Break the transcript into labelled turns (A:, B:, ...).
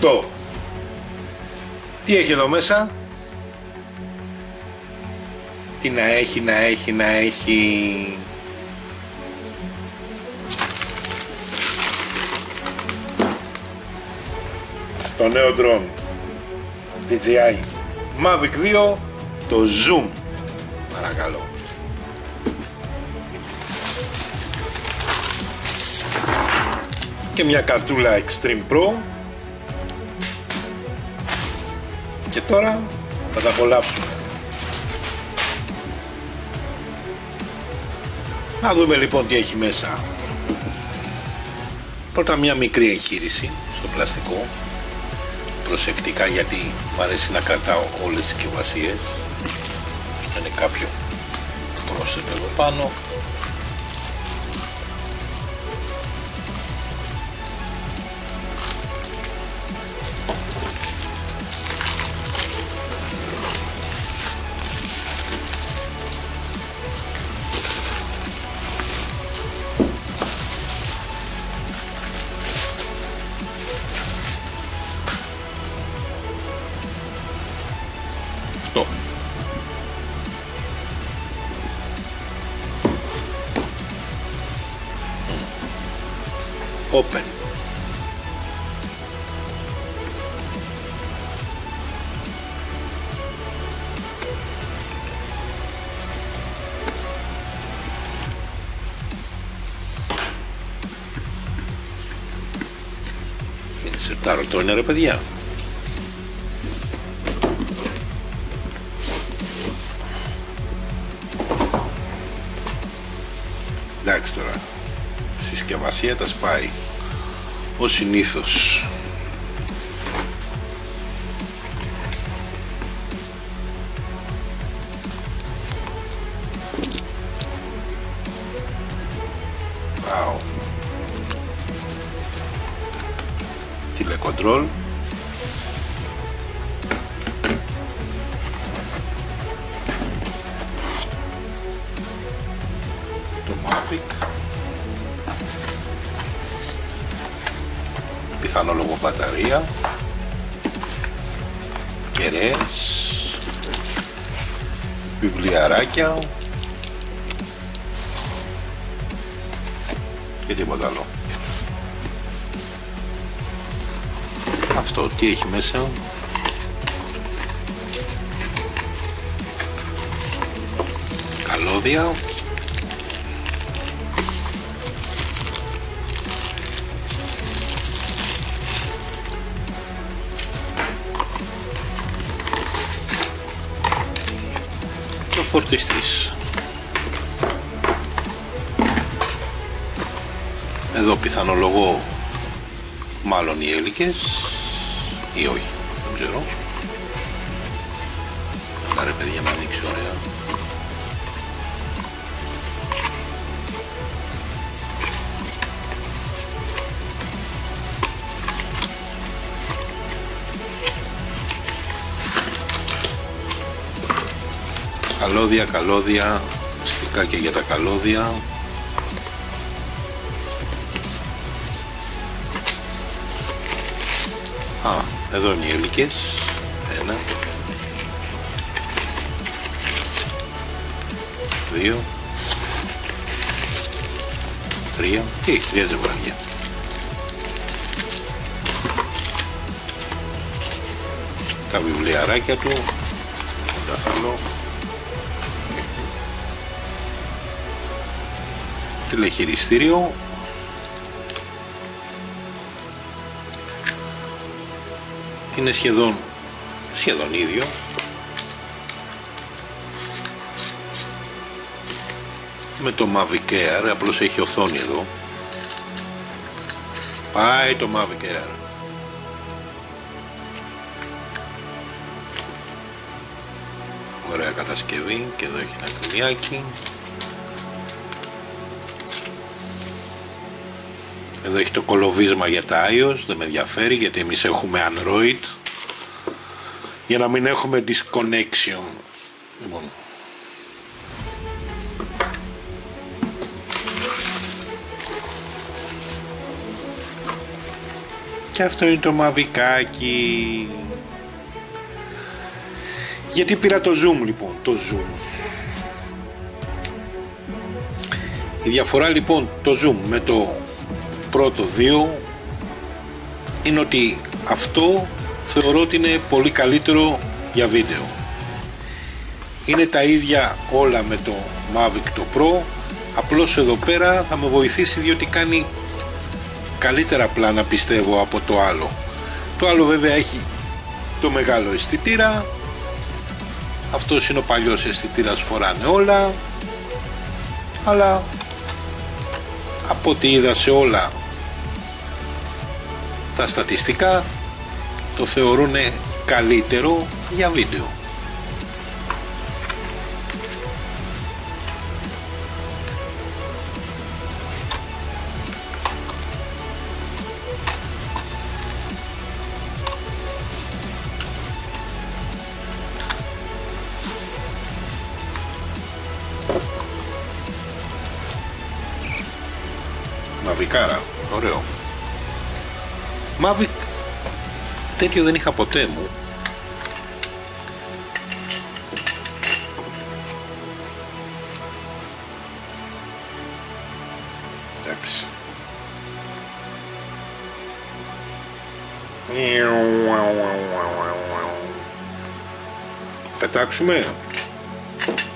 A: Αυτό. Τι έχει εδώ μέσα? Τι να έχει. Το νέο drone DJI Mavic 2, το Zoom. Παρακαλώ. Και μια καρτούλα Extreme Pro. Και τώρα θα τα απολαύσουμε. Να δούμε λοιπόν τι έχει μέσα. Πρώτα μια μικρή εγχείρηση στο πλαστικό. Προσεκτικά, γιατί μου αρέσει να κρατάω όλες τις συσκευασίες. Είναι κάποιο πρόσθετο εδώ πάνω. Open. Σερτάρω το είναι ρε παιδιά. Εντάξει τώρα. Συσκευασία τα σπάει ως συνήθως. Wow. Τηλεκοντρόλ. Το Mavic. Πιθανόλογο μπαταρία, κεραίες, βιβλιαράκια και τίποτα άλλο. Αυτό τι έχει μέσα? Καλώδια, φορτιστής. Εδώ πιθανολογώ μάλλον οι έλικες ή όχι, δεν ξέρω. Άρα ρε παιδιά, να ανοίξει ωραία. Καλώδια, στικάκια για τα καλώδια. Α, εδώ είναι οι έλικες. 1, 2, 3 και έχει 3 ζευγάρια. Τα βιβλιαράκια του, τα θέλω. Τηλεχειριστήριο. Είναι σχεδόν ίδιο. Με το Mavic Air, απλώς έχει οθόνη εδώ. Πάει το Mavic Air. Ωραία κατασκευή και εδώ έχει ένα κλειάκι. Εδώ έχει το κολοβίσμα για τα iOS, δεν με ενδιαφέρει γιατί εμείς έχουμε Android, για να μην έχουμε disconnection. Λοιπόν. Και αυτό είναι το μαβικάκι. Γιατί πήρα το zoom λοιπόν, το zoom. Η διαφορά λοιπόν το zoom με το πρώτο 2 είναι ότι αυτό θεωρώ ότι είναι πολύ καλύτερο για βίντεο. Είναι τα ίδια όλα με το Mavic το Pro, απλώς εδώ πέρα θα με βοηθήσει διότι κάνει καλύτερα πλάνα πιστεύω από το άλλο. Το άλλο βέβαια έχει το μεγάλο αισθητήρα, αυτός είναι ο παλιός αισθητήρας, φοράνε όλα, αλλά από ό,τι είδα σε όλα τα στατιστικά το θεωρούν καλύτερο για βίντεο. Μαβικάρα, ωραίο. Mavic τέτοιο δεν είχα ποτέ μου. Εντάξει. Πετάξουμε.